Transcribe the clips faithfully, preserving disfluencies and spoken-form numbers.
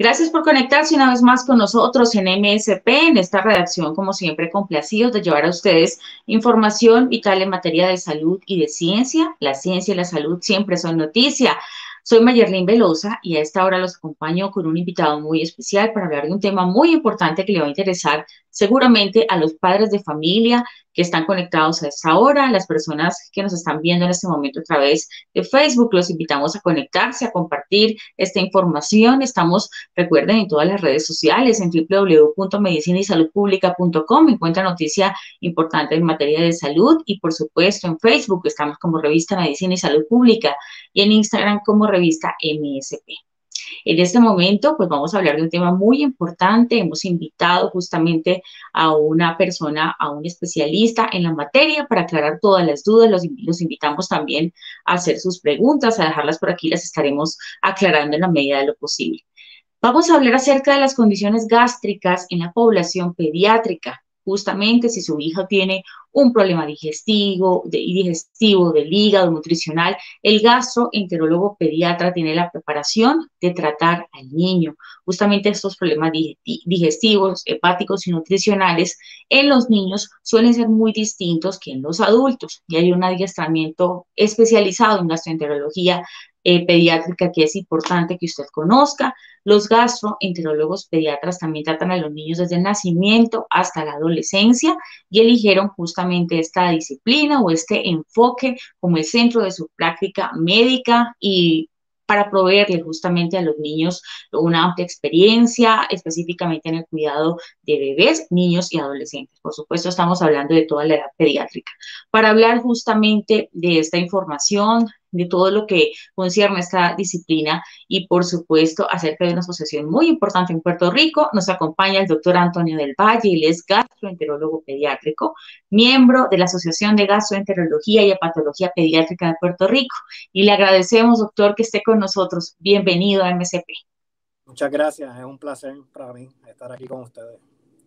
Gracias por conectarse una vez más con nosotros en M S P, en esta redacción, como siempre, complacidos de llevar a ustedes información vital en materia de salud y de ciencia. La ciencia y la salud siempre son noticia. Soy Mayerlin Velosa y a esta hora los acompaño con un invitado muy especial para hablar de un tema muy importante que le va a interesar seguramente a los padres de familia que están conectados a esta hora, las personas que nos están viendo en este momento a través de Facebook. Los invitamos a conectarse, a compartir esta información. Estamos, recuerden, en todas las redes sociales, en w w w punto medicina y salud pública punto com, encuentra noticia importante en materia de salud, y por supuesto en Facebook estamos como revista Medicina y Salud Pública y en Instagram como revista M S P. En este momento, pues vamos a hablar de un tema muy importante. Hemos invitado justamente a una persona, a un especialista en la materia para aclarar todas las dudas. Los, los invitamos también a hacer sus preguntas, a dejarlas por aquí, las estaremos aclarando en la medida de lo posible. Vamos a hablar acerca de las condiciones gástricas en la población pediátrica. Justamente si su hijo tiene un problema digestivo, de, digestivo del hígado, nutricional, el gastroenterólogo pediatra tiene la preparación de tratar al niño. Justamente estos problemas digestivos, hepáticos y nutricionales en los niños suelen ser muy distintos que en los adultos, y hay un adiestramiento especializado en gastroenterología eh, pediátrica que es importante que usted conozca. Los gastroenterólogos pediatras también tratan a los niños desde el nacimiento hasta la adolescencia y eligieron justamente esta disciplina o este enfoque como el centro de su práctica médica, y para proveerle justamente a los niños una amplia experiencia específicamente en el cuidado de bebés, niños y adolescentes. Por supuesto, estamos hablando de toda la edad pediátrica. Para hablar justamente de esta información, de todo lo que concierne a esta disciplina y, por supuesto, acerca de una asociación muy importante en Puerto Rico, nos acompaña el doctor Antonio del Valle. Él es gastroenterólogo pediátrico, miembro de la Asociación de Gastroenterología y Hepatología Pediátrica de Puerto Rico. Y le agradecemos, doctor, que esté con nosotros. Bienvenido a M S P. Muchas gracias, es un placer para mí estar aquí con ustedes.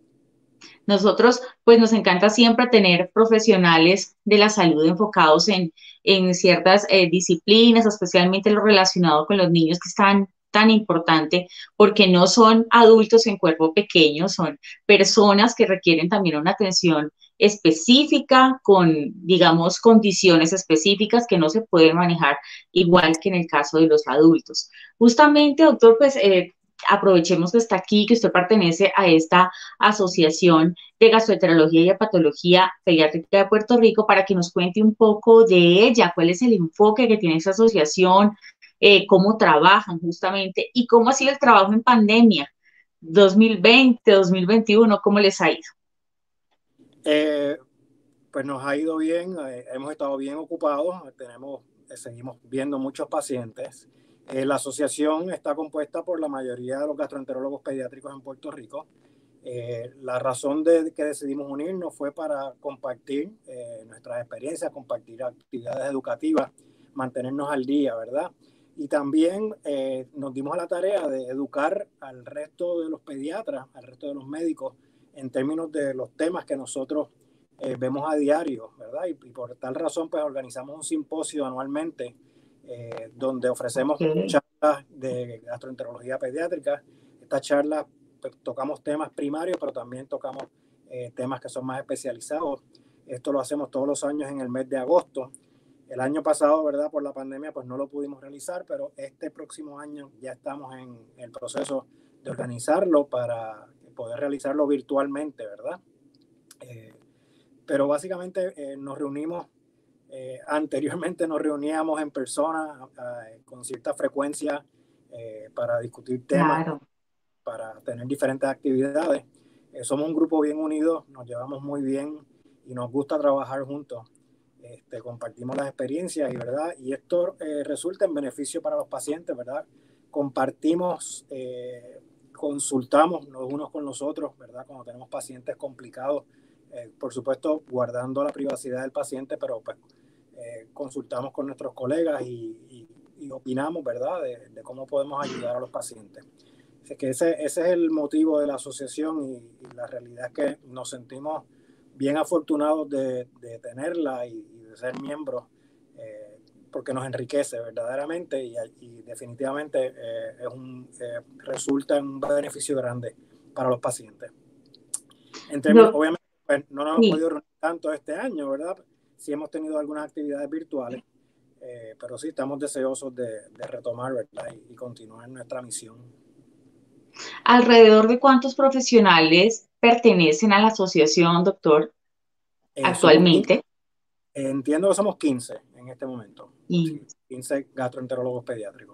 Nosotros, pues nos encanta siempre tener profesionales de la salud enfocados en, en ciertas eh, disciplinas, especialmente lo relacionado con los niños, que están tan importante, porque no son adultos en cuerpo pequeño, son personas que requieren también una atención específica con, digamos, condiciones específicas que no se pueden manejar igual que en el caso de los adultos. Justamente, doctor, pues eh, aprovechemos que está aquí, que usted pertenece a esta asociación de gastroenterología y hepatología pediátrica de Puerto Rico, para que nos cuente un poco de ella, cuál es el enfoque que tiene esa asociación, eh, cómo trabajan justamente y cómo ha sido el trabajo en pandemia dos mil veinte, dos mil veintiuno, cómo les ha ido. Eh, pues nos ha ido bien, eh, hemos estado bien ocupados, tenemos, eh, seguimos viendo muchos pacientes. Eh, la asociación está compuesta por la mayoría de los gastroenterólogos pediátricos en Puerto Rico. Eh, la razón de que decidimos unirnos fue para compartir eh, nuestras experiencias, compartir actividades educativas, mantenernos al día, ¿verdad? Y también eh, nos dimos a la tarea de educar al resto de los pediatras, al resto de los médicos, en términos de los temas que nosotros eh, vemos a diario, ¿verdad? Y, y por tal razón, pues organizamos un simposio anualmente eh, donde ofrecemos Okay. charlas de gastroenterología pediátrica. Estas charlas pues, tocamos temas primarios, pero también tocamos eh, temas que son más especializados. Esto lo hacemos todos los años en el mes de agosto. El año pasado, ¿verdad? Por la pandemia, pues no lo pudimos realizar, pero este próximo año ya estamos en el proceso de organizarlo para poder realizarlo virtualmente, ¿verdad? Eh, pero básicamente eh, nos reunimos, eh, anteriormente nos reuníamos en persona eh, con cierta frecuencia eh, para discutir temas, Claro. para tener diferentes actividades. Eh, somos un grupo bien unido, nos llevamos muy bien y nos gusta trabajar juntos. Este, compartimos las experiencias y, ¿verdad? Y esto eh, resulta en beneficio para los pacientes, ¿verdad? Compartimos, eh, consultamos los unos con los otros, ¿verdad? Cuando tenemos pacientes complicados, eh, por supuesto, guardando la privacidad del paciente, pero pues, eh, consultamos con nuestros colegas y, y, y opinamos, ¿verdad? De, de cómo podemos ayudar a los pacientes. Así que ese, ese es el motivo de la asociación y, y la realidad es que nos sentimos bien afortunados de, de tenerla y, y de ser miembros eh, porque nos enriquece verdaderamente y, y definitivamente eh, es un, eh, resulta en un beneficio grande para los pacientes. En términos, Doc- obviamente, pues, no nos hemos sí. podido reunir tanto este año, ¿verdad? Sí hemos tenido algunas actividades virtuales, eh, pero sí estamos deseosos de, de retomar, ¿verdad? Y, y continuar nuestra misión. ¿Alrededor de cuántos profesionales pertenecen a la asociación, doctor, Eh, somos quince, actualmente? eh, entiendo que somos quince en este momento, Y sí, quince gastroenterólogos pediátricos.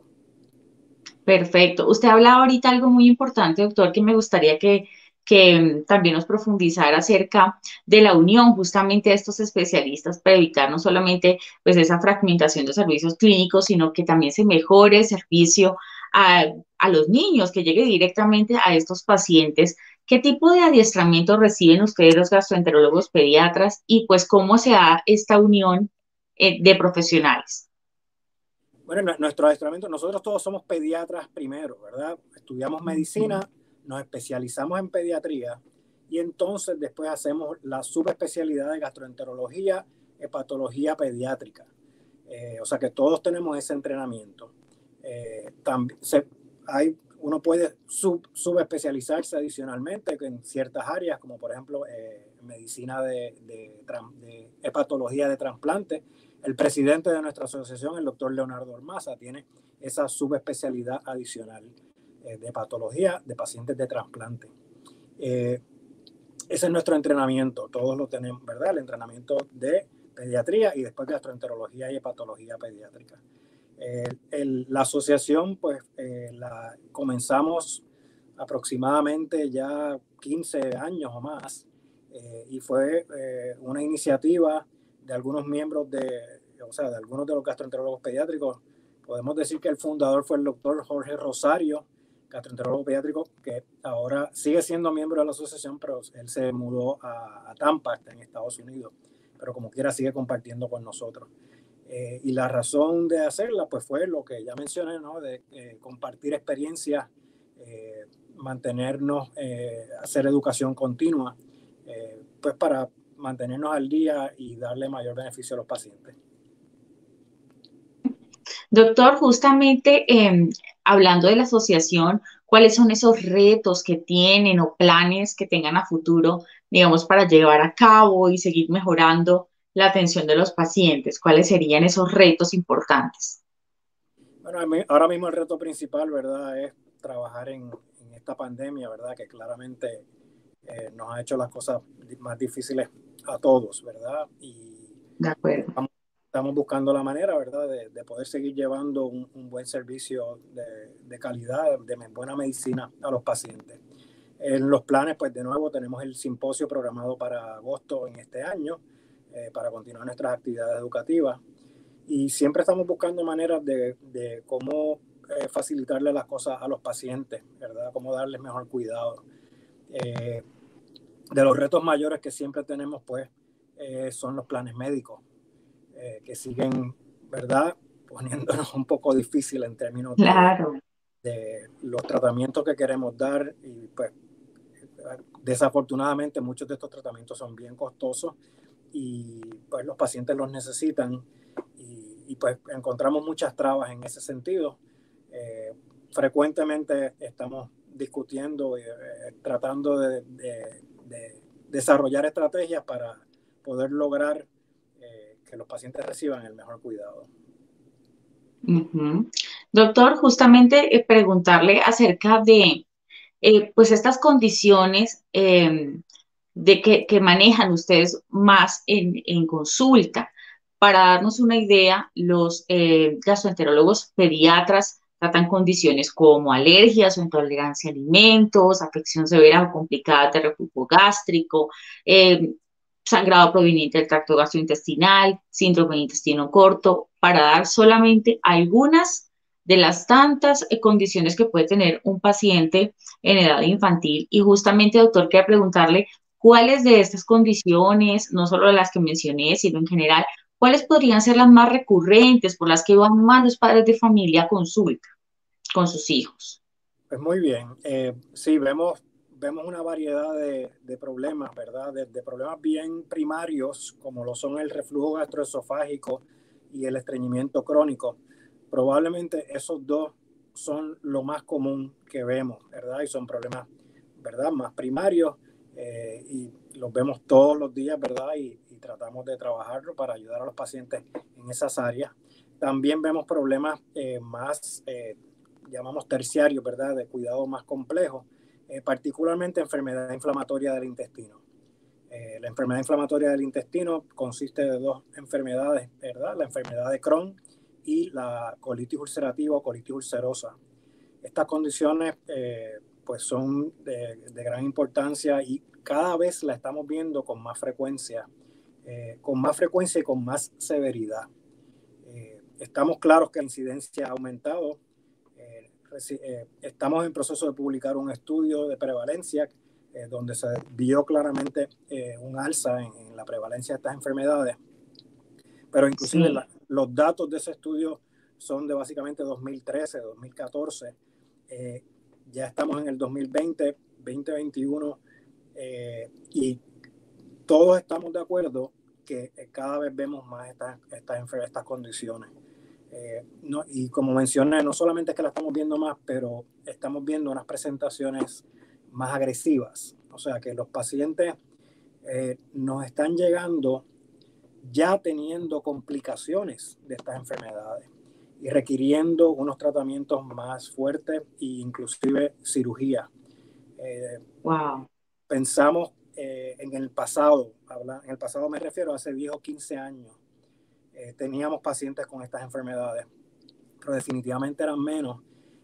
perfecto. Usted hablaba ahorita algo muy importante, doctor, que me gustaría que, que mm, también nos profundizara acerca de la unión justamente de estos especialistas para evitar no solamente pues esa fragmentación de servicios clínicos, sino que también se mejore el servicio a, a los niños, que llegue directamente a estos pacientes. ¿Qué tipo de adiestramiento reciben ustedes los gastroenterólogos pediatras y pues cómo se da esta unión eh, de profesionales? Bueno, nuestro adiestramiento, nosotros todos somos pediatras primero, ¿verdad? Estudiamos medicina, nos especializamos en pediatría y entonces después hacemos la subespecialidad de gastroenterología, hepatología pediátrica. Eh, o sea que todos tenemos ese entrenamiento. Eh, también se, hay, uno puede sub, subespecializarse adicionalmente en ciertas áreas, como por ejemplo eh, medicina de, de, de hepatología de trasplante. El presidente de nuestra asociación, el doctor Leonardo Ormaza, tiene esa subespecialidad adicional eh, de patología de pacientes de trasplante. Eh, ese es nuestro entrenamiento, todos lo tenemos, ¿verdad? El entrenamiento de pediatría y después gastroenterología y hepatología pediátrica. Eh, el, la asociación, pues, eh, la comenzamos aproximadamente ya quince años o más eh, y fue eh, una iniciativa de algunos miembros de, o sea, de algunos de los gastroenterólogos pediátricos. Podemos decir que el fundador fue el doctor Jorge Rosario, gastroenterólogo pediátrico, que ahora sigue siendo miembro de la asociación, pero él se mudó a, a Tampa, en Estados Unidos, pero como quiera sigue compartiendo con nosotros. Eh, y la razón de hacerla, pues fue lo que ya mencioné, ¿no? De eh, compartir experiencias, eh, mantenernos, eh, hacer educación continua, eh, pues para mantenernos al día y darle mayor beneficio a los pacientes. Doctor, justamente eh, hablando de la asociación, ¿cuáles son esos retos que tienen o planes que tengan a futuro, digamos, para llevar a cabo y seguir mejorando la atención de los pacientes? ¿Cuáles serían esos retos importantes? Bueno, ahora mismo el reto principal, ¿verdad?, es trabajar en, en esta pandemia, ¿verdad?, que claramente eh, nos ha hecho las cosas más difíciles a todos, ¿verdad? Y De acuerdo. estamos, estamos buscando la manera, ¿verdad?, de, de poder seguir llevando un, un buen servicio de, de calidad, de buena medicina a los pacientes. En los planes, pues de nuevo tenemos el simposio programado para agosto en este año, eh, para continuar nuestras actividades educativas. Y siempre estamos buscando maneras de, de cómo eh, facilitarle las cosas a los pacientes, ¿verdad? Cómo darles mejor cuidado. Eh, de los retos mayores que siempre tenemos, pues, eh, son los planes médicos, eh, que siguen, ¿verdad?, poniéndonos un poco difícil en términos de, Claro. de los tratamientos que queremos dar. Y pues, desafortunadamente, muchos de estos tratamientos son bien costosos y pues los pacientes los necesitan. Y, y pues encontramos muchas trabas en ese sentido. Eh, frecuentemente estamos discutiendo y eh, tratando de, de, de, desarrollar estrategias para poder lograr eh, que los pacientes reciban el mejor cuidado. Ujú. Doctor, justamente eh, preguntarle acerca de eh, pues estas condiciones eh, de que, que manejan ustedes más en, en consulta. Para darnos una idea, los eh, gastroenterólogos pediatras tratan condiciones como alergias o intolerancia a alimentos, afección severa o complicada de reflujo gástrico, eh, sangrado proveniente del tracto gastrointestinal, síndrome de intestino corto, para dar solamente algunas de las tantas eh, condiciones que puede tener un paciente en edad infantil. Y justamente, doctor, quería preguntarle cuáles de estas condiciones, no solo las que mencioné, sino en general, cuáles podrían ser las más recurrentes por las que van más los padres de familia a consulta con sus hijos. Pues muy bien. Eh, sí, vemos, vemos una variedad de, de problemas, ¿verdad? De, de problemas bien primarios, como lo son el reflujo gastroesofágico y el estreñimiento crónico. Probablemente esos dos son lo más común que vemos, ¿verdad? Y son problemas, ¿verdad?, más primarios, eh, y los vemos todos los días, ¿verdad? Y, y tratamos de trabajarlo para ayudar a los pacientes en esas áreas. También vemos problemas eh, más, eh, llamamos terciarios, ¿verdad?, de cuidado más complejos, eh, particularmente enfermedad inflamatoria del intestino. Eh, la enfermedad inflamatoria del intestino consiste de dos enfermedades, ¿verdad? La enfermedad de Crohn y la colitis ulcerativa o colitis ulcerosa. Estas condiciones eh, pues son de, de gran importancia y cada vez la estamos viendo con más frecuencia, eh, con más frecuencia y con más severidad. Eh, estamos claros que la incidencia ha aumentado. Eh, eh, estamos en proceso de publicar un estudio de prevalencia eh, donde se vio claramente eh, un alza en, en la prevalencia de estas enfermedades, pero inclusive Sí. la, los datos de ese estudio son de básicamente dos mil trece, dos mil catorce. Eh, ya estamos en el dos mil veinte, veinte veintiuno, eh, y todos estamos de acuerdo que cada vez vemos más estas, estas, estas condiciones. Eh, no, y como mencioné, no solamente es que la estamos viendo más, pero estamos viendo unas presentaciones más agresivas. O sea, que los pacientes eh, nos están llegando ya teniendo complicaciones de estas enfermedades y requiriendo unos tratamientos más fuertes e inclusive cirugía. Eh, Wow. Pensamos eh, en el pasado, habla, en el pasado me refiero a hace diez o quince años, eh, teníamos pacientes con estas enfermedades, pero definitivamente eran menos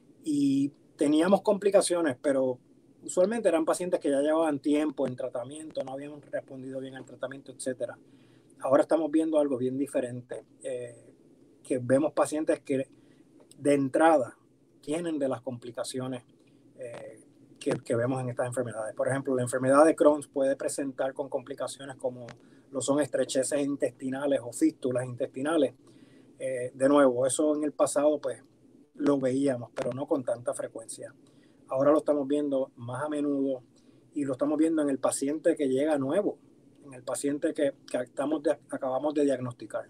y teníamos complicaciones, pero usualmente eran pacientes que ya llevaban tiempo en tratamiento, no habían respondido bien al tratamiento, etcétera. Ahora estamos viendo algo bien diferente, eh, que vemos pacientes que de entrada tienen de las complicaciones eh, que, que vemos en estas enfermedades. Por ejemplo, la enfermedad de Crohn puede presentar con complicaciones como lo son estrecheces intestinales o fístulas intestinales. Eh, de nuevo, eso en el pasado pues lo veíamos, pero no con tanta frecuencia. Ahora lo estamos viendo más a menudo y lo estamos viendo en el paciente que llega nuevo, en el paciente que, que estamos de, acabamos de diagnosticar.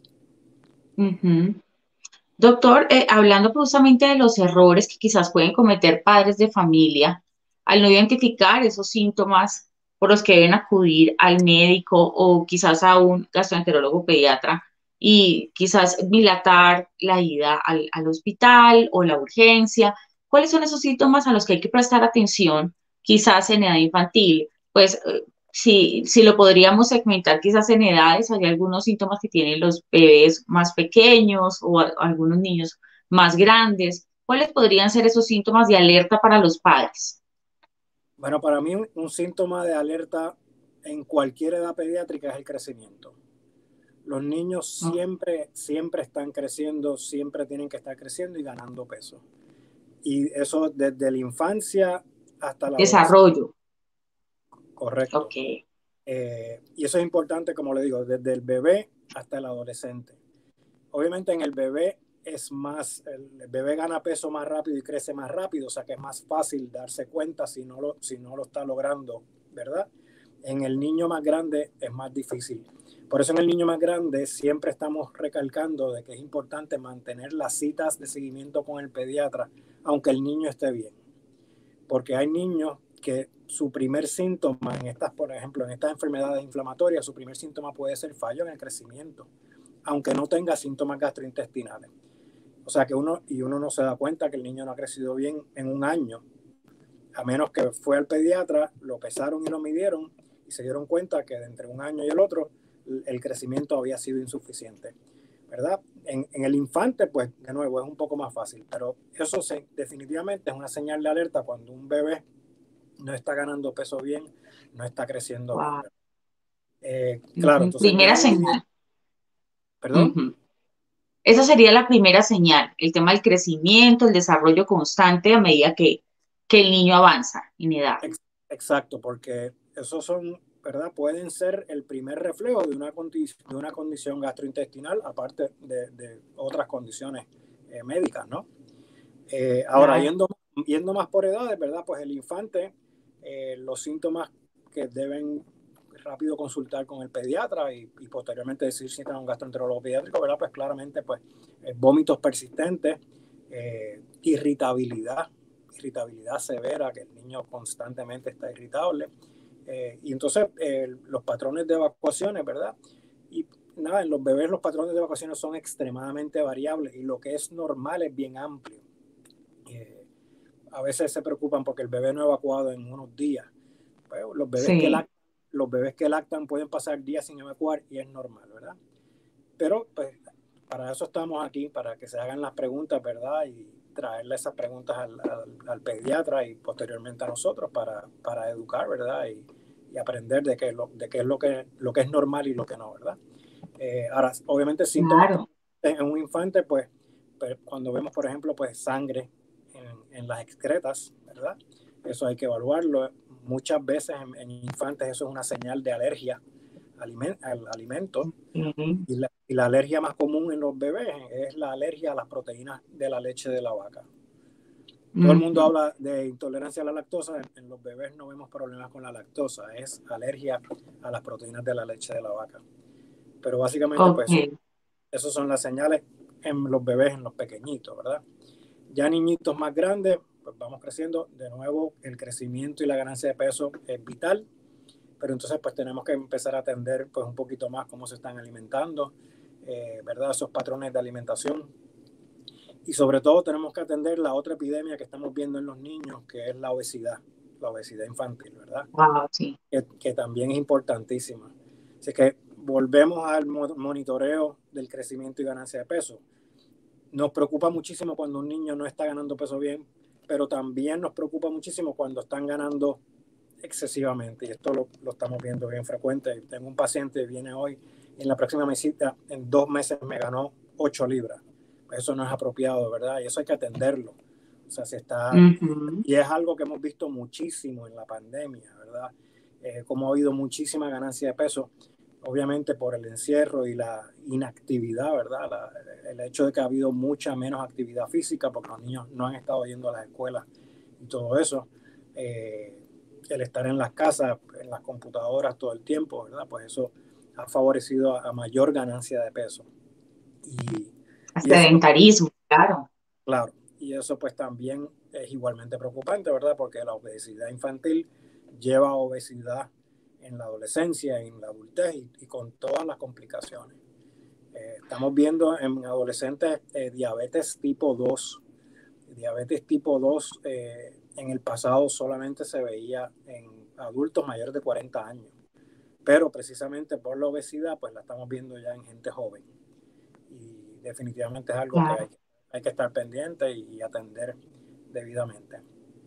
Uh-huh. Doctor, eh, hablando justamente de los errores que quizás pueden cometer padres de familia al no identificar esos síntomas por los que deben acudir al médico o quizás a un gastroenterólogo pediatra y quizás dilatar la ida al, al hospital o la urgencia. ¿Cuáles son esos síntomas a los que hay que prestar atención quizás en edad infantil? Pues eh, si, si lo podríamos segmentar quizás en edades, hay algunos síntomas que tienen los bebés más pequeños o a- algunos niños más grandes. ¿Cuáles podrían ser esos síntomas de alerta para los padres? Bueno, para mí un, un síntoma de alerta en cualquier edad pediátrica es el crecimiento. Los niños Oh, siempre, siempre están creciendo, siempre tienen que estar creciendo y ganando peso. Y eso desde la infancia hasta la adolescencia. desarrollo. Correcto. Ok. Eh, y eso es importante, como le digo, desde el bebé hasta el adolescente. Obviamente en el bebé es más, el bebé gana peso más rápido y crece más rápido, o sea que es más fácil darse cuenta si no lo, si no lo está logrando, ¿verdad? En el niño más grande es más difícil. Por eso en el niño más grande siempre estamos recalcando de que es importante mantener las citas de seguimiento con el pediatra, aunque el niño esté bien. Porque hay niños que su primer síntoma en estas, por ejemplo, en estas enfermedades inflamatorias, su primer síntoma puede ser fallo en el crecimiento, aunque no tenga síntomas gastrointestinales. O sea que uno, y uno no se da cuenta que el niño no ha crecido bien en un año, a menos que fue al pediatra, lo pesaron y lo midieron y se dieron cuenta que de entre un año y el otro el crecimiento había sido insuficiente, ¿verdad? En, en el infante, pues, de nuevo, es un poco más fácil, pero eso se, definitivamente es una señal de alerta cuando un bebé no está ganando peso bien, no está creciendo bien. Wow. Eh, claro, Ujú. entonces Primera ya dividiendo, señal. perdón. Ujú. Esa sería la primera señal, el tema del crecimiento, el desarrollo constante a medida que, que el niño avanza en edad. Ex- Exacto, porque esos son, ¿verdad? Pueden ser el primer reflejo de una, condi de una condición gastrointestinal, aparte de, de otras condiciones eh, médicas, ¿no? Eh, ahora, Claro. yendo, yendo más por edades, ¿verdad? Pues el infante, eh, los síntomas que deben rápido consultar con el pediatra y, y posteriormente decir si tiene un gastroenterólogo pediátrico, ¿verdad? Pues claramente, pues, eh, vómitos persistentes, eh, irritabilidad, irritabilidad severa, que el niño constantemente está irritable. Eh, y entonces eh, los patrones de evacuaciones, ¿verdad? Y nada, en los bebés los patrones de evacuaciones son extremadamente variables y lo que es normal es bien amplio. Eh, a veces se preocupan porque el bebé no ha evacuado en unos días. Pues, los, bebés Sí. que lactan, los bebés que lactan pueden pasar días sin evacuar y es normal, ¿verdad? Pero pues para eso estamos aquí, para que se hagan las preguntas, ¿verdad? Y traerle esas preguntas al, al, al pediatra y posteriormente a nosotros para, para educar, ¿verdad? Y, y aprender de qué, lo, de qué es lo que, lo que es normal y lo que no, ¿verdad? Eh, ahora, obviamente síntomas Claro. en un infante, pues, pues cuando vemos, por ejemplo, pues sangre en, en las excretas, ¿verdad? Eso hay que evaluarlo. Muchas veces en, en infantes eso es una señal de alergia aliment, al alimento. Sí. Y la, y la alergia más común en los bebés es la alergia a las proteínas de la leche de la vaca. Todo el mundo Uh-huh. habla de intolerancia a la lactosa. En, en los bebés no vemos problemas con la lactosa, es alergia a las proteínas de la leche de la vaca. Pero básicamente, pues, Okay. esas son las señales en los bebés, en los pequeñitos, ¿verdad? Ya niñitos más grandes, pues vamos creciendo. De nuevo, el crecimiento y la ganancia de peso es vital, pero entonces pues tenemos que empezar a atender pues un poquito más cómo se están alimentando, eh, ¿verdad? Esos patrones de alimentación. Y sobre todo tenemos que atender la otra epidemia que estamos viendo en los niños, que es la obesidad, la obesidad infantil, ¿verdad? Wow, sí. Que, que también es importantísima. Así que volvemos al monitoreo del crecimiento y ganancia de peso. Nos preocupa muchísimo cuando un niño no está ganando peso bien, pero también nos preocupa muchísimo cuando están ganando excesivamente, y esto lo, lo estamos viendo bien frecuente. Tengo un paciente que viene hoy, en la próxima visita, en dos meses me ganó ocho libras. Eso no es apropiado, ¿verdad? Y eso hay que atenderlo. O sea, se está, Uh-huh. y es algo que hemos visto muchísimo en la pandemia, ¿verdad? Eh, como ha habido muchísima ganancia de peso, obviamente por el encierro y la inactividad, ¿verdad? La, el hecho de que ha habido mucha menos actividad física porque los niños no han estado yendo a las escuelas y todo eso. Eh, el estar en las casas, en las computadoras todo el tiempo, ¿verdad? Pues eso ha favorecido a, a mayor ganancia de peso. Y, y eso, Sedentarismo, claro. claro, y eso pues también es igualmente preocupante, ¿verdad? Porque la obesidad infantil lleva a obesidad en la adolescencia, en la adultez y, y con todas las complicaciones. Eh, estamos viendo en adolescentes eh, diabetes tipo dos. Diabetes tipo dos eh, en el pasado solamente se veía en adultos mayores de cuarenta años, pero precisamente por la obesidad pues la estamos viendo ya en gente joven y definitivamente es algo que Claro. hay, hay que estar pendiente y atender debidamente.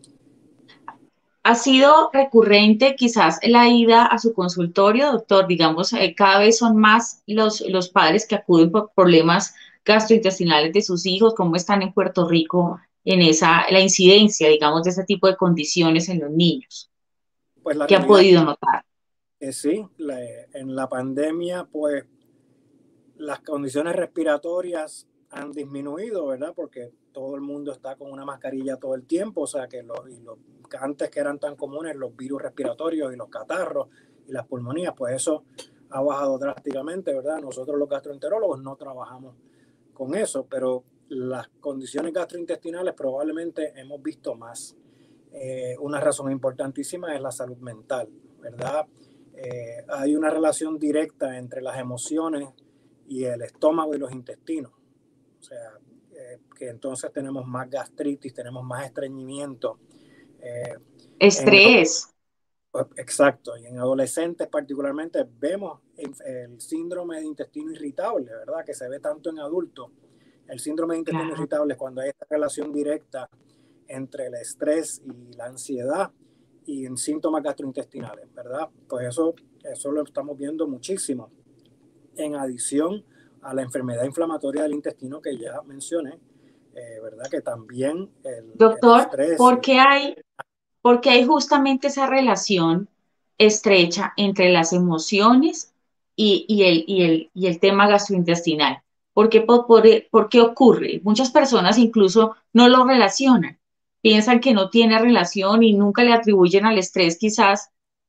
¿Ha sido recurrente quizás la ida a su consultorio, doctor? Digamos, eh, cada vez son más los, los padres que acuden por problemas gastrointestinales de sus hijos. ¿Cómo están en Puerto Rico en esa, la incidencia, digamos, de ese tipo de condiciones en los niños? Pues la ¿Qué ha realidad podido notar? es sí, la, en la pandemia pues las condiciones respiratorias han disminuido, ¿verdad? Porque todo el mundo está con una mascarilla todo el tiempo, o sea que los, y los antes que eran tan comunes los virus respiratorios y los catarros y las pulmonías, pues eso ha bajado drásticamente, ¿verdad? Nosotros los gastroenterólogos no trabajamos con eso, pero las condiciones gastrointestinales probablemente hemos visto más. Eh, una razón importantísima es la salud mental, ¿verdad? Eh, hay una relación directa entre las emociones y el estómago y los intestinos. O sea, eh, que entonces tenemos más gastritis, tenemos más estreñimiento. Eh, en, Estrés. exacto, y en adolescentes particularmente vemos el, el síndrome de intestino irritable, ¿verdad? Que se ve tanto en adultos. El síndrome de intestino Claro. irritable es cuando hay esta relación directa entre el estrés y la ansiedad y en síntomas gastrointestinales, ¿verdad? Pues eso, eso lo estamos viendo muchísimo. En adición a la enfermedad inflamatoria del intestino que ya mencioné, eh, ¿verdad? Que también el, el Doctor, estrés. ¿por Y, qué hay, por qué hay justamente esa relación estrecha entre las emociones y, y el, y, el, y el tema gastrointestinal? ¿Por qué, por, por, por qué ocurre? Muchas personas incluso no lo relacionan, piensan que no tiene relación y nunca le atribuyen al estrés quizás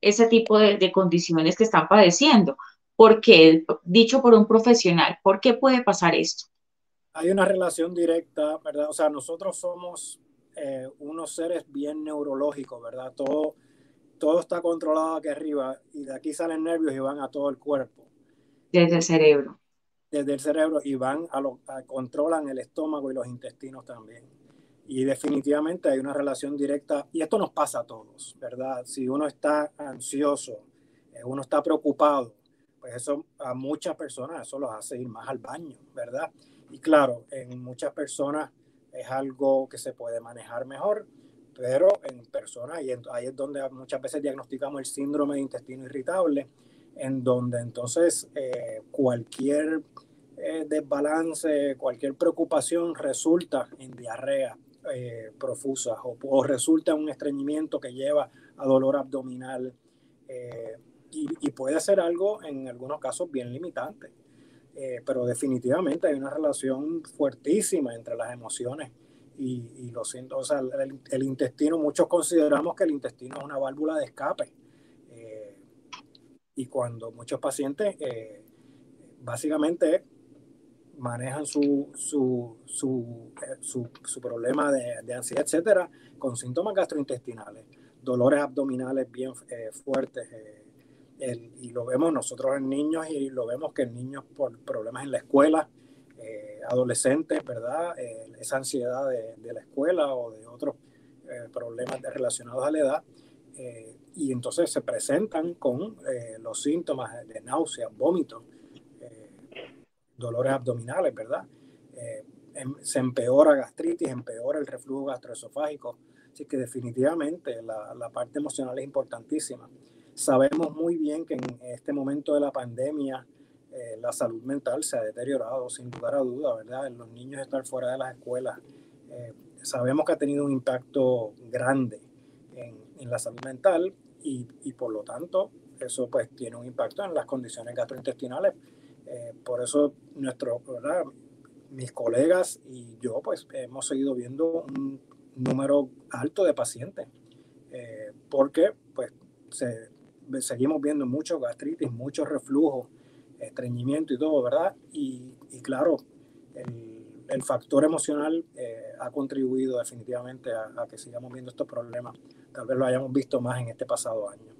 ese tipo de, de condiciones que están padeciendo. ¿Por qué? Dicho por un profesional, ¿por qué puede pasar esto? Hay una relación directa, ¿verdad? O sea, nosotros somos eh, unos seres bien neurológicos, ¿verdad? Todo, todo está controlado aquí arriba y de aquí salen nervios y van a todo el cuerpo, Desde el cerebro. desde el cerebro y van a lo a, controlan el estómago y los intestinos también. Y definitivamente hay una relación directa, y esto nos pasa a todos, ¿verdad? Si uno está ansioso, eh, uno está preocupado, pues eso a muchas personas eso los hace ir más al baño, ¿verdad? Y claro, en muchas personas es algo que se puede manejar mejor, pero en personas, y ahí es donde muchas veces diagnosticamos el síndrome de intestino irritable, en donde entonces eh, cualquier eh, desbalance, cualquier preocupación resulta en diarrea eh, profusa o, o, resulta en un estreñimiento que lleva a dolor abdominal eh, y, y, puede ser algo en algunos casos bien limitante. Eh, pero definitivamente hay una relación fuertísima entre las emociones y, y los síntomas. O sea, el, el intestino, muchos consideramos que el intestino es una válvula de escape. Eh, y cuando muchos pacientes eh, básicamente manejan su, su, su, eh, su, su problema de, de, ansiedad, etcétera, con síntomas gastrointestinales, dolores abdominales bien eh, fuertes. Eh, el, y lo vemos nosotros en niños y lo vemos que en niños por problemas en la escuela, eh, adolescentes, ¿verdad? Eh, esa ansiedad de, de, la escuela o de otros eh, problemas de, relacionados a la edad. Eh, y entonces se presentan con eh, los síntomas de náuseas, vómitos, eh, dolores abdominales, ¿verdad? Eh, em, se empeora gastritis, empeora el reflujo gastroesofágico. Así que definitivamente la, la parte emocional es importantísima. Sabemos muy bien que en este momento de la pandemia eh, la salud mental se ha deteriorado sin lugar a duda, ¿verdad? En los niños estar fuera de las escuelas. Eh, sabemos que ha tenido un impacto grande en, en la salud mental y, y por lo tanto eso pues tiene un impacto en las condiciones gastrointestinales. Eh, por eso nuestro, ¿verdad? Mis colegas y yo pues hemos seguido viendo un número alto de pacientes eh, porque pues se, seguimos viendo mucho gastritis, mucho reflujo, estreñimiento y todo, ¿verdad? Y, y claro, el, el, factor emocional eh, ha contribuido definitivamente a, a que sigamos viendo estos problemas. Tal vez lo hayamos visto más en este pasado año.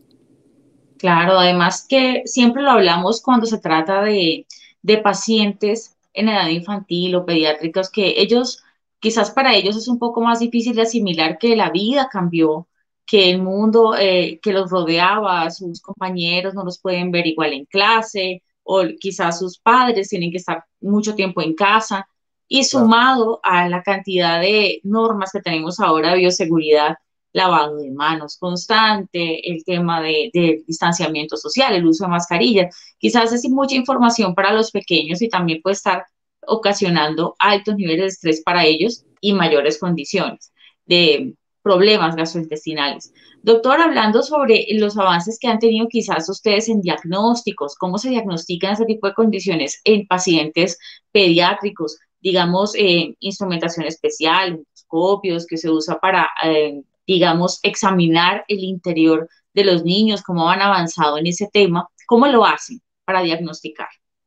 Claro, además que siempre lo hablamos cuando se trata de, de pacientes en edad infantil o pediátricos, que ellos, quizás para ellos es un poco más difícil de asimilar que la vida cambió, que el mundo eh, que los rodeaba, sus compañeros no los pueden ver igual en clase, o quizás sus padres tienen que estar mucho tiempo en casa, y Claro. sumado a la cantidad de normas que tenemos ahora de bioseguridad, lavado de manos constante, el tema de, de, distanciamiento social, el uso de mascarillas. Quizás es mucha información para los pequeños y también puede estar ocasionando altos niveles de estrés para ellos y mayores condiciones de problemas gastrointestinales. Doctor, hablando sobre los avances que han tenido quizás ustedes en diagnósticos, ¿cómo se diagnostican ese tipo de condiciones en pacientes pediátricos? Digamos, eh, instrumentación especial, endoscopios que se usa para eh, digamos, examinar el interior de los niños, cómo van avanzado en ese tema, cómo lo hacen para diagnosticar.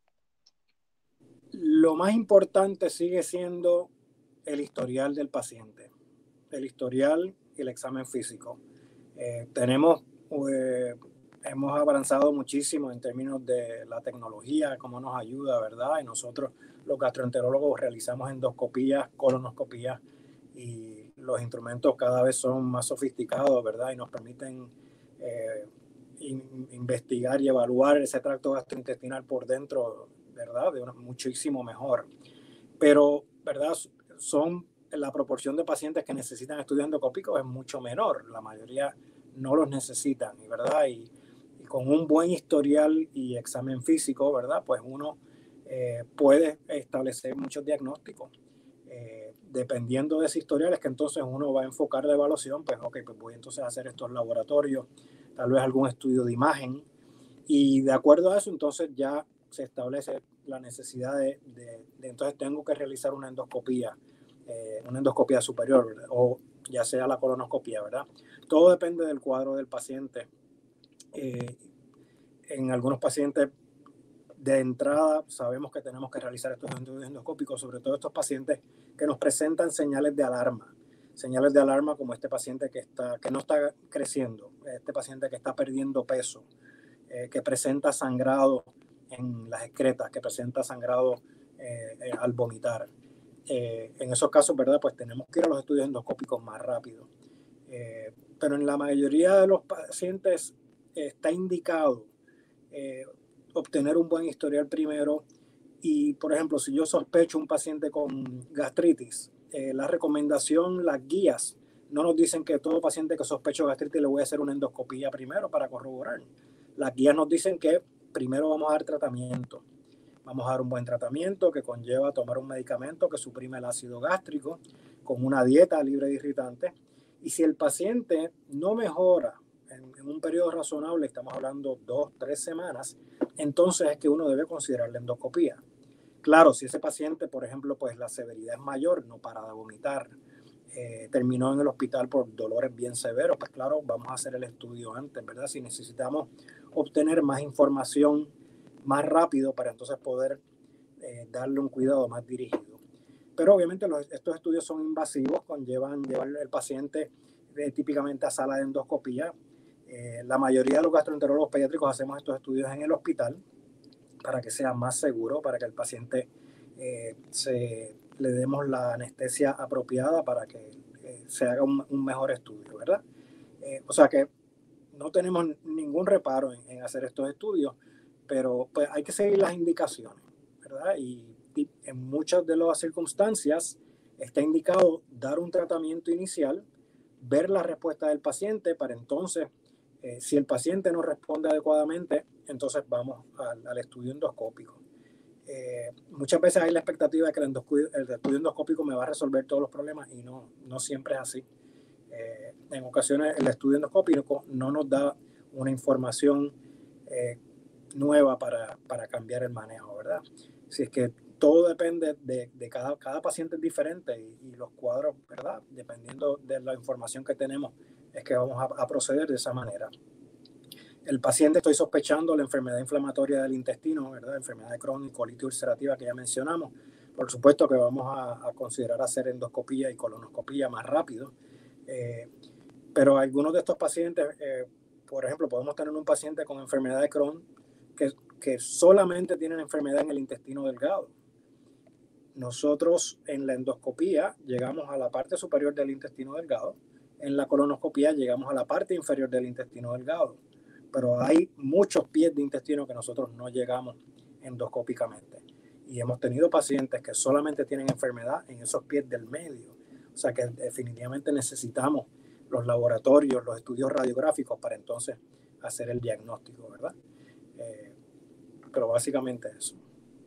Lo más importante sigue siendo el historial del paciente, el historial y el examen físico. Eh, tenemos, eh, hemos avanzado muchísimo en términos de la tecnología, cómo nos ayuda, ¿verdad? Y nosotros, los gastroenterólogos, realizamos endoscopías, colonoscopías y los instrumentos cada vez son más sofisticados, ¿verdad? Y nos permiten eh, in, investigar y evaluar ese tracto gastrointestinal por dentro, ¿verdad? De una, muchísimo mejor. Pero, ¿verdad? Son la proporción de pacientes que necesitan estudios endoscópicos es mucho menor. La mayoría no los necesitan, ¿verdad? Y, y con un buen historial y examen físico, ¿verdad? Pues uno eh, puede establecer muchos diagnósticos. Eh, dependiendo de ese historial es que entonces uno va a enfocar la evaluación, pues ok, pues voy entonces a hacer estos laboratorios, tal vez algún estudio de imagen, y de acuerdo a eso entonces ya se establece la necesidad de, de, de entonces tengo que realizar una endoscopía, eh, una endoscopía superior, ¿verdad? O ya sea la colonoscopía, ¿verdad? Todo depende del cuadro del paciente Eh, en algunos pacientes de entrada sabemos que tenemos que realizar estos estudios endoscópicos, sobre todo estos pacientes que nos presentan señales de alarma. Señales de alarma como este paciente que, está, que no está creciendo, este paciente que está perdiendo peso, eh, que presenta sangrado en las excretas, que presenta sangrado eh, eh, al vomitar. Eh, en esos casos, ¿verdad? Pues tenemos que ir a los estudios endoscópicos más rápido. Eh, pero en la mayoría de los pacientes eh, está indicado eh, obtener un buen historial primero. Y, por ejemplo, si yo sospecho un paciente con gastritis, eh, la recomendación, las guías, no nos dicen que todo paciente que sospecho gastritis le voy a hacer una endoscopía primero para corroborar. Las guías nos dicen que primero vamos a dar tratamiento. Vamos a dar un buen tratamiento que conlleva tomar un medicamento que suprime el ácido gástrico con una dieta libre de irritantes. Y si el paciente no mejora en, en un periodo razonable, estamos hablando dos, tres semanas, entonces es que uno debe considerar la endoscopía. Claro, si ese paciente, por ejemplo, pues la severidad es mayor, no para de vomitar, eh, terminó en el hospital por dolores bien severos, pues claro, vamos a hacer el estudio antes, ¿verdad? Si necesitamos obtener más información más rápido para entonces poder eh, darle un cuidado más dirigido. Pero obviamente los, estos estudios son invasivos, conllevan llevar el paciente eh, típicamente a sala de endoscopía. Eh, la mayoría de los gastroenterólogos pediátricos hacemos estos estudios en el hospital para que sea más seguro, para que el paciente eh, se, le demos la anestesia apropiada para que eh, se haga un, un mejor estudio, ¿verdad? Eh, o sea que no tenemos ningún reparo en, en hacer estos estudios, pero pues hay que seguir las indicaciones, ¿verdad? Y, y en muchas de las circunstancias está indicado dar un tratamiento inicial, ver la respuesta del paciente para entonces, eh, si el paciente no responde adecuadamente, entonces vamos al, al estudio endoscópico. Eh, muchas veces hay la expectativa de que el, endoscopio, el estudio endoscópico me va a resolver todos los problemas y no, no siempre es así. Eh, en ocasiones el estudio endoscópico no nos da una información eh, nueva para, para cambiar el manejo, ¿verdad? Si es que todo depende de, de cada, cada paciente es diferente y, y los cuadros, ¿verdad? Dependiendo de la información que tenemos, es que vamos a, a proceder de esa manera. El paciente, estoy sospechando la enfermedad inflamatoria del intestino, ¿verdad? Enfermedad de Crohn y colitis ulcerativa que ya mencionamos. Por supuesto que vamos a, a considerar hacer endoscopía y colonoscopía más rápido. Eh, pero algunos de estos pacientes, eh, por ejemplo, podemos tener un paciente con enfermedad de Crohn que, que solamente tienen enfermedad en el intestino delgado. Nosotros en la endoscopía llegamos a la parte superior del intestino delgado, en la colonoscopía llegamos a la parte inferior del intestino delgado, pero hay muchos pies de intestino que nosotros no llegamos endoscópicamente. Y hemos tenido pacientes que solamente tienen enfermedad en esos pies del medio. O sea que definitivamente necesitamos los laboratorios, los estudios radiográficos para entonces hacer el diagnóstico, ¿verdad? Eh, pero básicamente eso.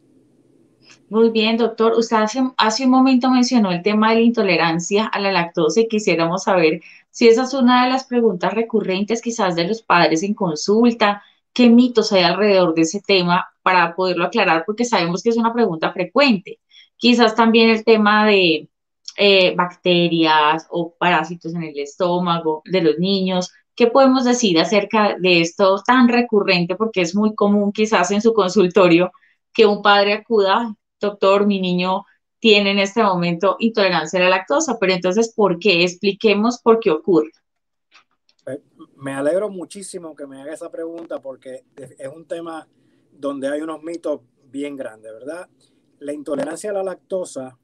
Muy bien, doctor. Usted hace, hace un momento mencionó el tema de la intolerancia a la lactosa y quisiéramos saber si esa es una de las preguntas recurrentes quizás de los padres en consulta, qué mitos hay alrededor de ese tema para poderlo aclarar, porque sabemos que es una pregunta frecuente. Quizás también el tema de eh, bacterias o parásitos en el estómago de los niños. ¿Qué podemos decir acerca de esto tan recurrente? Porque es muy común quizás en su consultorio que un padre acuda: doctor, mi niño tiene en este momento intolerancia a la lactosa, pero entonces, ¿por qué? Expliquemos por qué ocurre. Me alegro muchísimo que me haga esa pregunta porque es un tema donde hay unos mitos bien grandes, ¿verdad? La intolerancia a la lactosa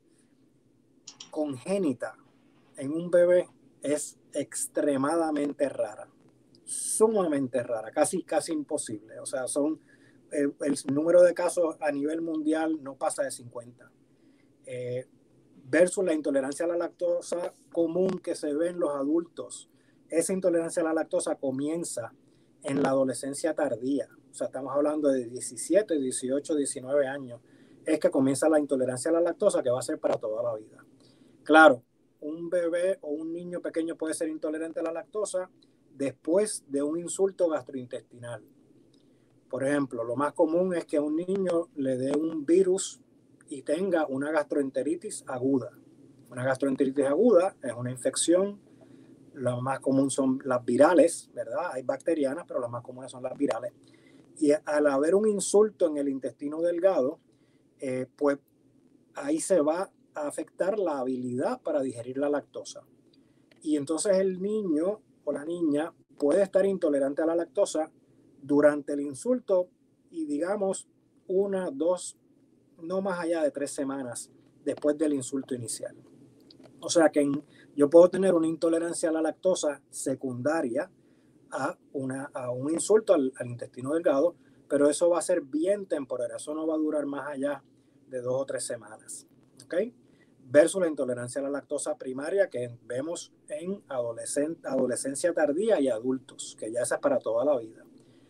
congénita en un bebé es extremadamente rara, sumamente rara, casi, casi imposible. O sea, son eh, el número de casos a nivel mundial no pasa de cincuenta. Eh, versus la intolerancia a la lactosa común que se ve en los adultos. Esa intolerancia a la lactosa comienza en la adolescencia tardía. O sea, estamos hablando de diecisiete, dieciocho, diecinueve años. Es que comienza la intolerancia a la lactosa que va a ser para toda la vida. Claro, un bebé o un niño pequeño puede ser intolerante a la lactosa después de un insulto gastrointestinal. Por ejemplo, lo más común es que a un niño le dé un virus y tenga una gastroenteritis aguda. Una gastroenteritis aguda es una infección La más común son las virales, ¿verdad? Hay bacterianas, pero las más comunes son las virales. Y al haber un insulto en el intestino delgado, eh, pues ahí se va a afectar la habilidad para digerir la lactosa. Y entonces el niño o la niña puede estar intolerante a la lactosa durante el insulto y digamos una, dos, no más allá de tres semanas después del insulto inicial. O sea que en, yo puedo tener una intolerancia a la lactosa secundaria a, una, a un insulto al, al intestino delgado, pero eso va a ser bien temporal, eso no va a durar más allá de dos o tres semanas. ¿Ok? Versus la intolerancia a la lactosa primaria que vemos en adolescen, adolescencia tardía y adultos, que ya esa es para toda la vida.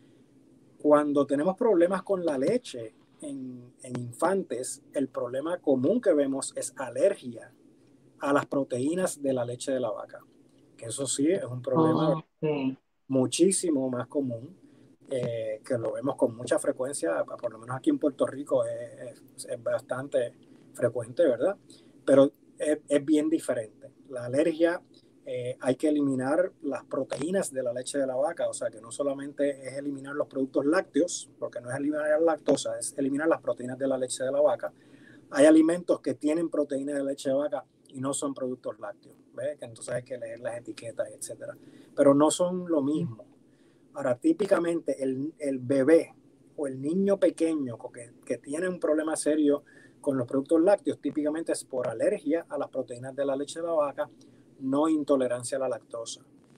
Cuando tenemos problemas con la leche en, en infantes, el problema común que vemos es alergia a las proteínas de la leche de la vaca, que eso sí es un problema okay. muchísimo más común, eh, que lo vemos con mucha frecuencia, por lo menos aquí en Puerto Rico es, es, es bastante frecuente, ¿verdad? Pero es, es bien diferente. La alergia, eh, hay que eliminar las proteínas de la leche de la vaca, o sea que no solamente es eliminar los productos lácteos, porque no es eliminar la lactosa, es eliminar las proteínas de la leche de la vaca. Hay alimentos que tienen proteínas de leche de vaca y no son productos lácteos, ¿ves? Que entonces hay que leer las etiquetas, etcétera. Pero no son lo mismo. Ahora, típicamente el, el bebé o el niño pequeño que, que tiene un problema serio con los productos lácteos, típicamente es por alergia a las proteínas de la leche de la vaca, no intolerancia a la lactosa.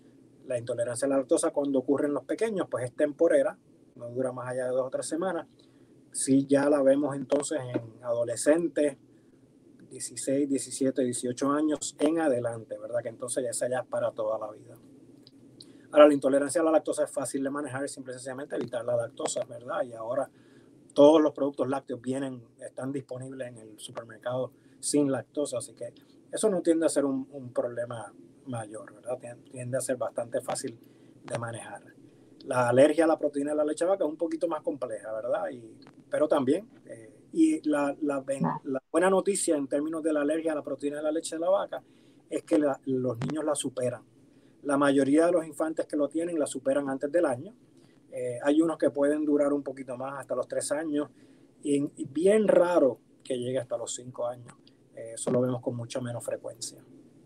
La intolerancia a la lactosa cuando ocurre en los pequeños, pues es temporera, no dura más allá de dos o tres semanas. Sí, ya la vemos entonces en adolescentes, dieciséis, diecisiete, dieciocho años en adelante, ¿verdad? Que entonces ya esa ya es para toda la vida. Ahora, la intolerancia a la lactosa es fácil de manejar, es simple y sencillamente evitar la lactosa, ¿verdad? Y ahora todos los productos lácteos vienen, están disponibles en el supermercado sin lactosa, así que eso no tiende a ser un, un problema mayor, ¿verdad? Tiende a ser bastante fácil de manejar. La alergia a la proteína de la leche de vaca es un poquito más compleja, ¿verdad? Y, pero también, eh, y la, la, la buena noticia en términos de la alergia a la proteína de la leche de la vaca es que la, los niños la superan. La mayoría de los infantes que lo tienen la superan antes del año. Eh, hay unos que pueden durar un poquito más, hasta los tres años, y, y bien raro que llegue hasta los cinco años. Eh, eso lo vemos con mucha menos frecuencia.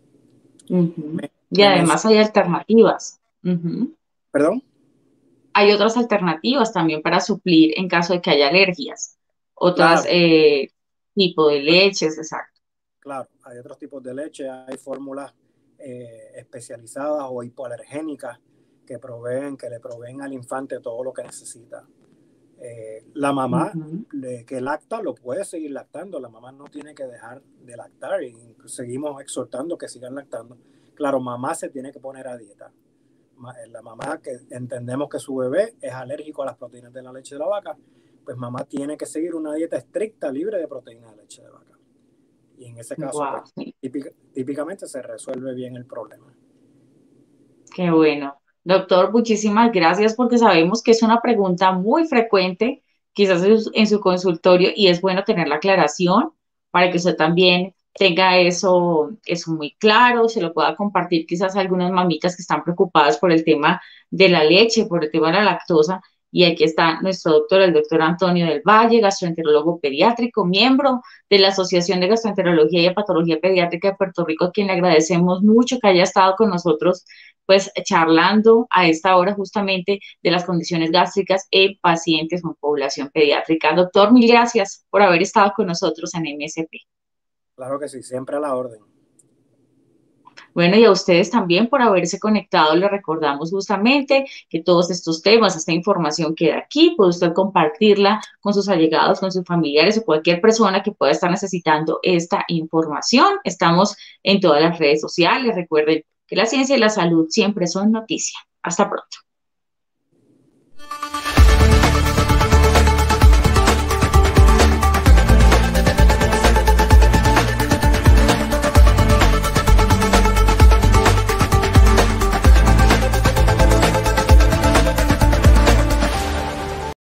Uh-huh. me, y me además hay alternativas. Uh-huh. ¿Perdón? Hay otras alternativas también para suplir en caso de que haya alergias. Otras claro. eh, tipos de leches, exacto. Claro, hay otros tipos de leche, hay fórmulas eh, especializadas o hipoalergénicas que proveen, que le proveen al infante todo lo que necesita. Eh, la mamá uh-huh. le, que lacta lo puede seguir lactando, la mamá no tiene que dejar de lactar y seguimos exhortando que sigan lactando. Claro, mamá se tiene que poner a dieta. La mamá que entendemos que su bebé es alérgico a las proteínas de la leche de la vaca, pues mamá tiene que seguir una dieta estricta libre de proteínas de leche de vaca. Y en ese caso, wow, pues, sí. típica, típicamente se resuelve bien el problema. Qué bueno. Doctor, muchísimas gracias porque sabemos que es una pregunta muy frecuente, quizás en su, en su consultorio, y es bueno tener la aclaración para que usted también tenga eso, eso muy claro, se lo pueda compartir quizás a algunas mamitas que están preocupadas por el tema de la leche, por el tema de la lactosa. Y aquí está nuestro doctor, el doctor Antonio del Valle, gastroenterólogo pediátrico, miembro de la Asociación de Gastroenterología y Hepatología Pediátrica de Puerto Rico, a quien le agradecemos mucho que haya estado con nosotros, pues charlando a esta hora justamente de las condiciones gástricas en pacientes con población pediátrica. Doctor, mil gracias por haber estado con nosotros en M S P. Claro que sí, siempre a la orden. Bueno, y a ustedes también por haberse conectado, les recordamos justamente que todos estos temas, esta información queda aquí, puede usted compartirla con sus allegados, con sus familiares o cualquier persona que pueda estar necesitando esta información. Estamos en todas las redes sociales, recuerden que la ciencia y la salud siempre son noticia. Hasta pronto.